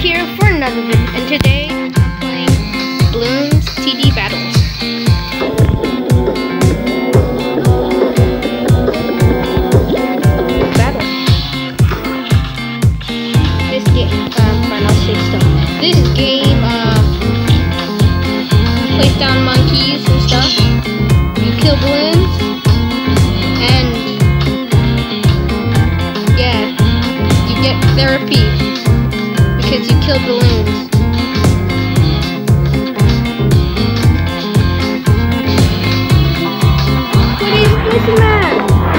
here for another video, and today I'm playing Bloons TD Battles. Battle. This game, fine, I'll say stuff. This game, place down monkeys and stuff. You kill balloons, and yeah, you get therapy. Because you killed balloons. What is this, man?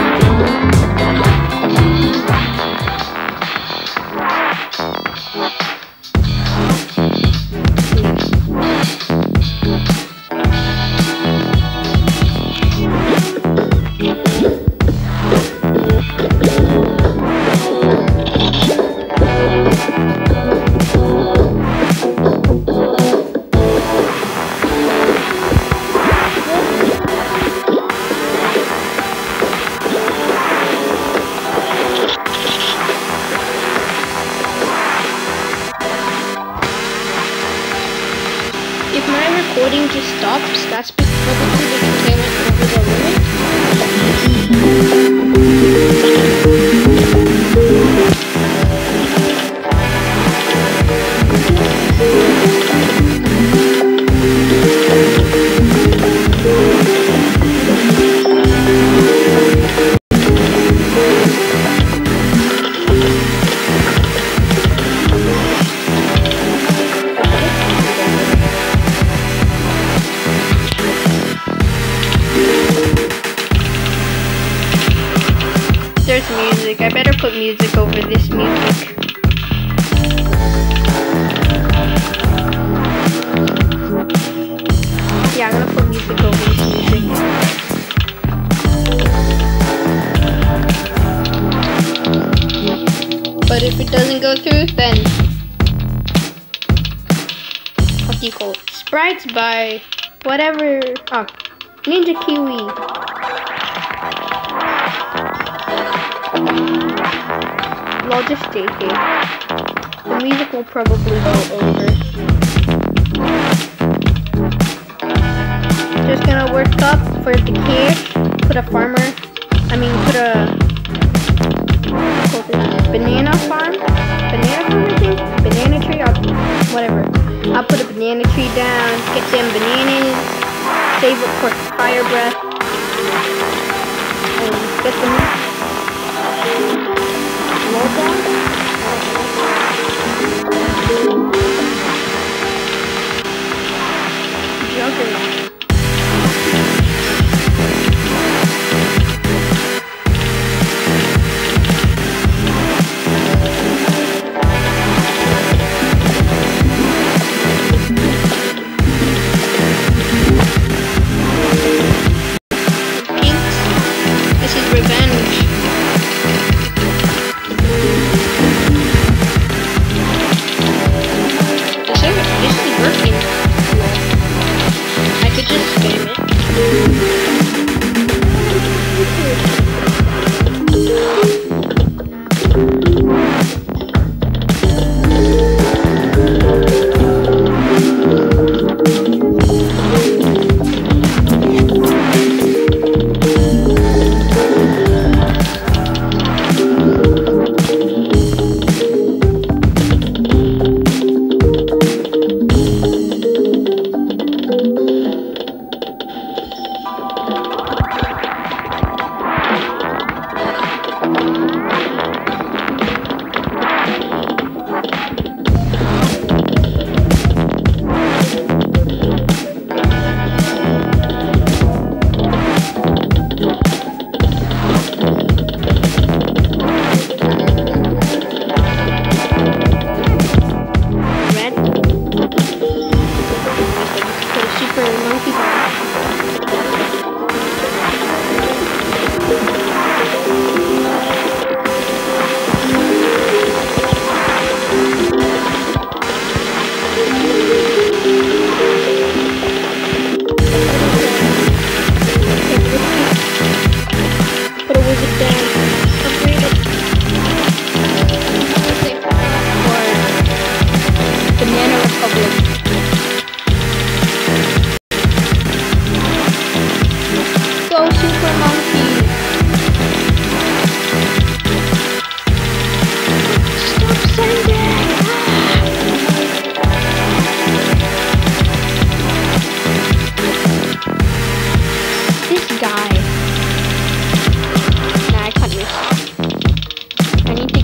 If my recording just stops, that's probably because I went over the limit. There's music. I better put music over this music. Yeah, I'm gonna put music over this music. But if it doesn't go through, then what do you call it? Sprites by whatever. Oh, Ninja Kiwi. I'll just JK. The music will probably go over. Just gonna work up for the cash. Put a farmer. Put a banana farm. Banana farm, I think. Banana tree. Whatever. I'll put a banana tree down. Get them bananas. Save it for fire breath. And get them. Juggernaut. Pinks. This is revenge.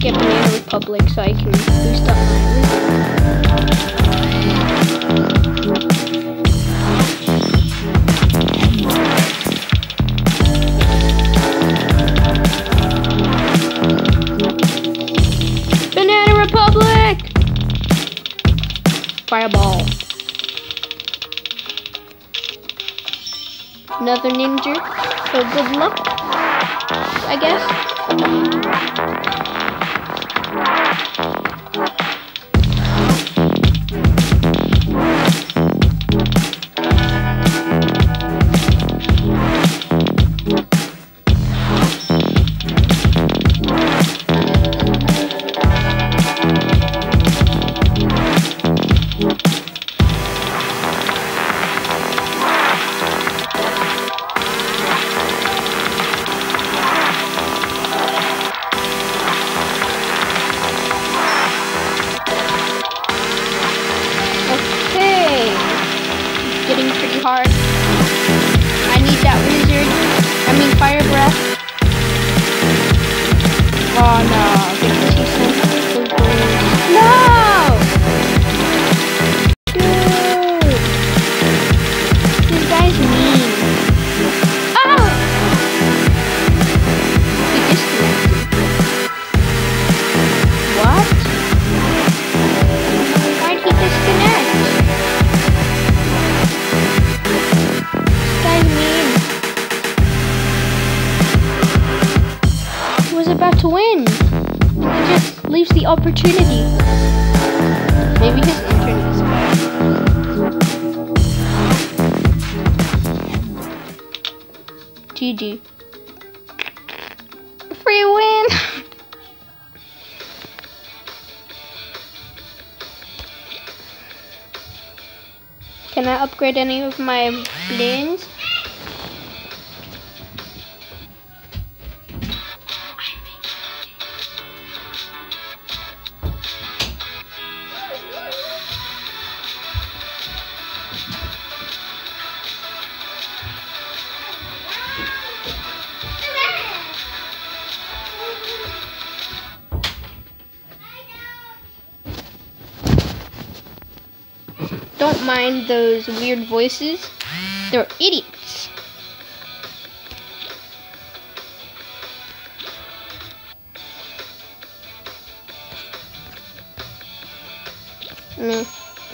get Banana Republic so I can boost up my Banana Republic! Fireball. Another ninja. So good luck, I guess. Getting pretty hard. I need that wizard. I mean fire breath. Oh no, no! Dude! This guy's mean. Oh! He disconnected. What? Why'd he disconnect? About to win. He just leaves the opportunity. Maybe his internet is bad. GG. Free win. Can I upgrade any of my blinds? Don't mind those weird voices. They're idiots. Meh.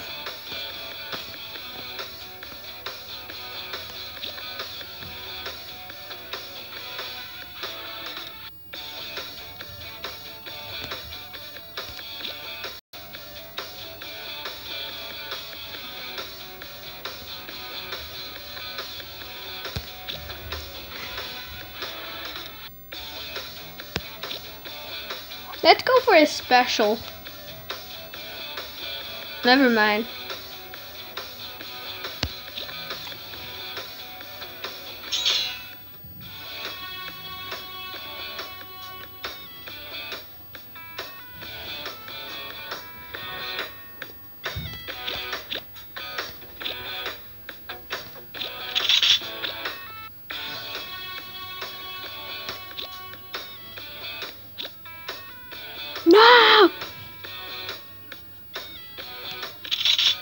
Let's go for a special. Never mind. No!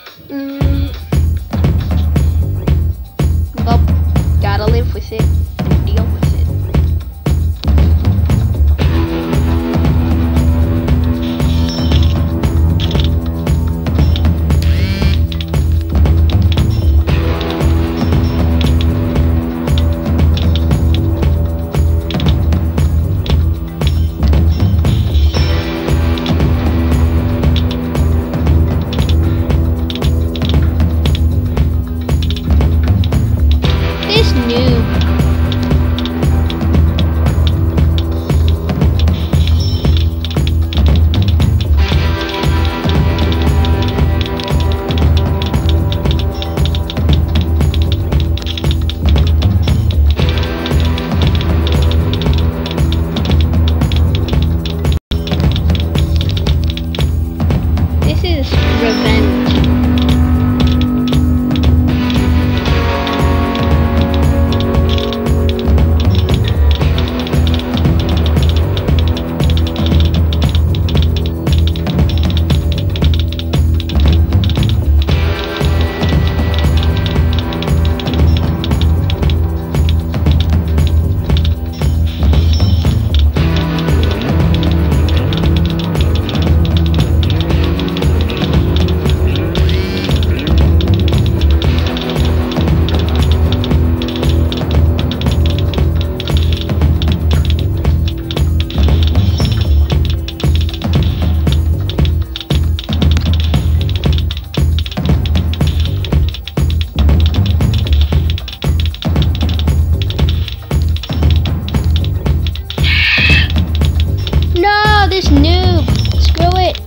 No, this noob. Screw it.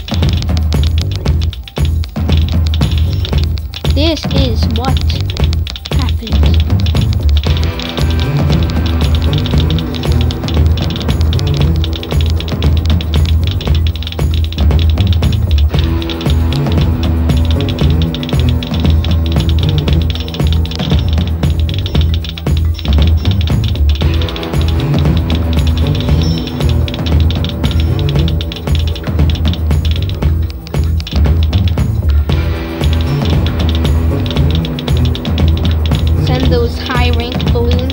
This is what happens. Those high rank balloons.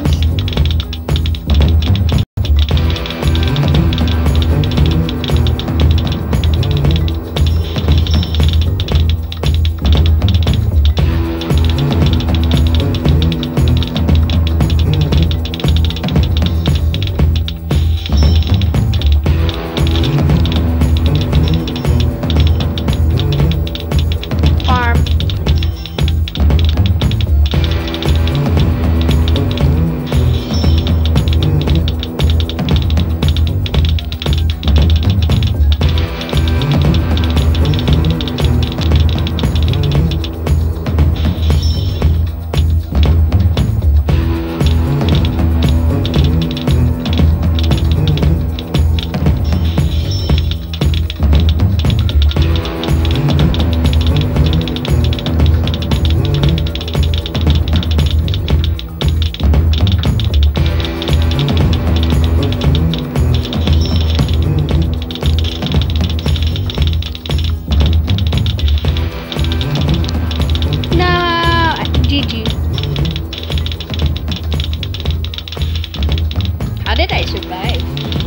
How did I survive?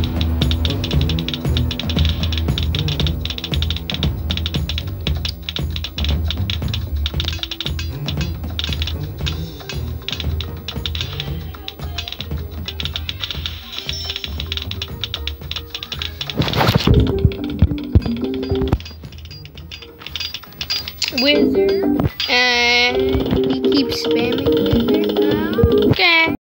Wizard, and he keeps spamming wizard now. Okay.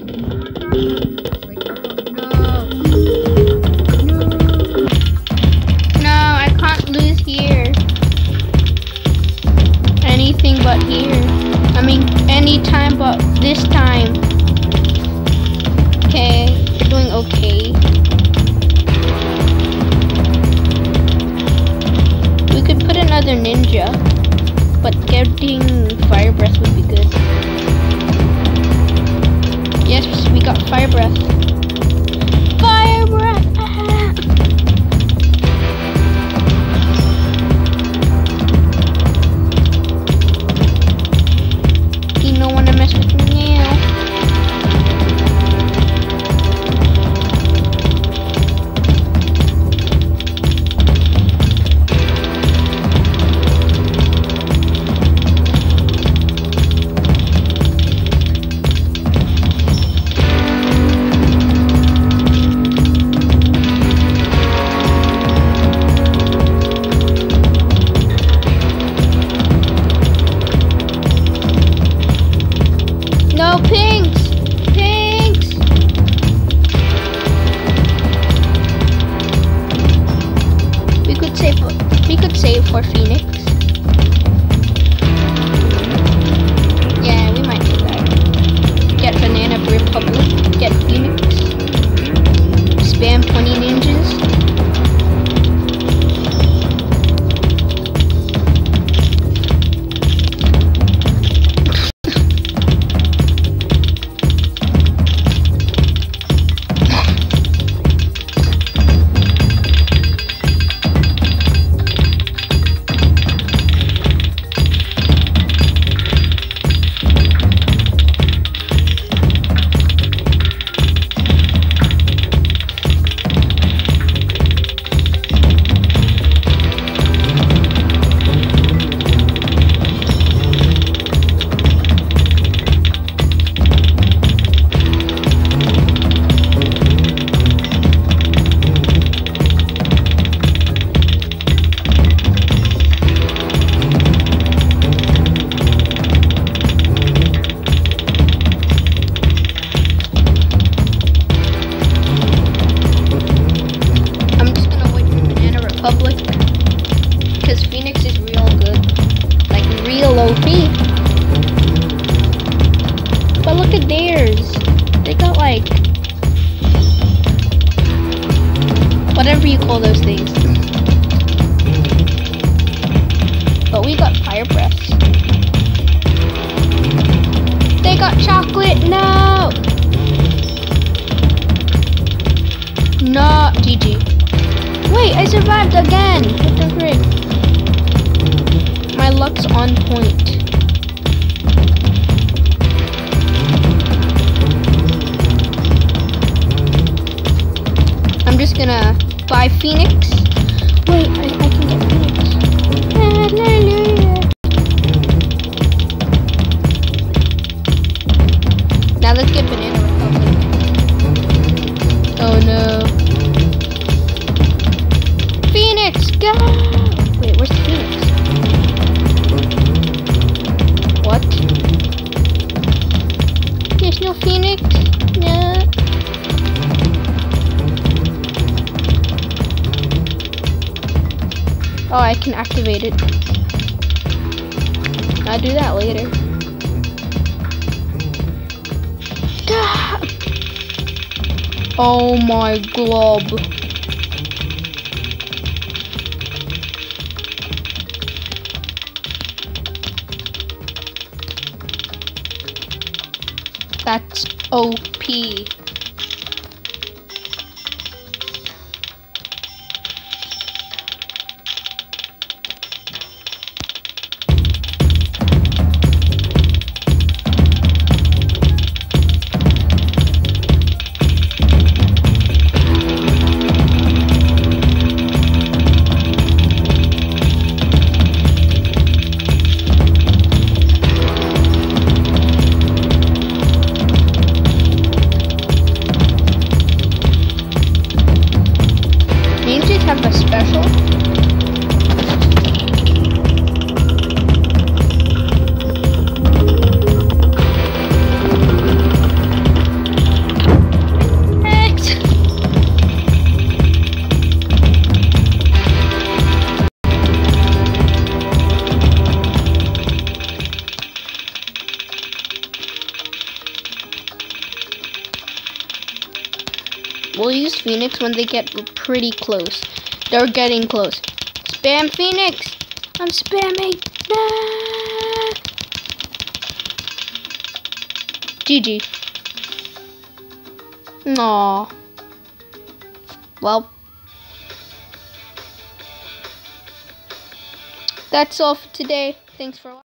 Anything but here. I mean, anytime but this time. Okay, you're doing okay. We could put another ninja, but getting fire breath would be good. Yes, we got fire breath. Fire breath! You don't want to mess with me now. No, pinks! Pinks! We could save for Phoenix. Yeah, we might do that. Get Banana Republic, get Phoenix. Spam 20 ninjas. public because Phoenix is real good, like real OP. But look at theirs. They got like whatever you call those things. But we got fire breaths. They got chocolate. No. No, GG. Wait, I survived again. What the frick? My luck's on point. I'm just gonna buy Phoenix. Wait, I can get Phoenix. Now let's get Banana Republic. Oh no. Phoenix, go! Wait, where's Phoenix? What? There's no Phoenix? No. Oh, I can activate it. I'll do that later. Oh my glob. That's OP. Have a special. Next. We'll use Phoenix when they get pretty close. They're getting close. Spam Phoenix! I'm spamming! Nah. GG. Aww. Well. That's all for today. Thanks for watching.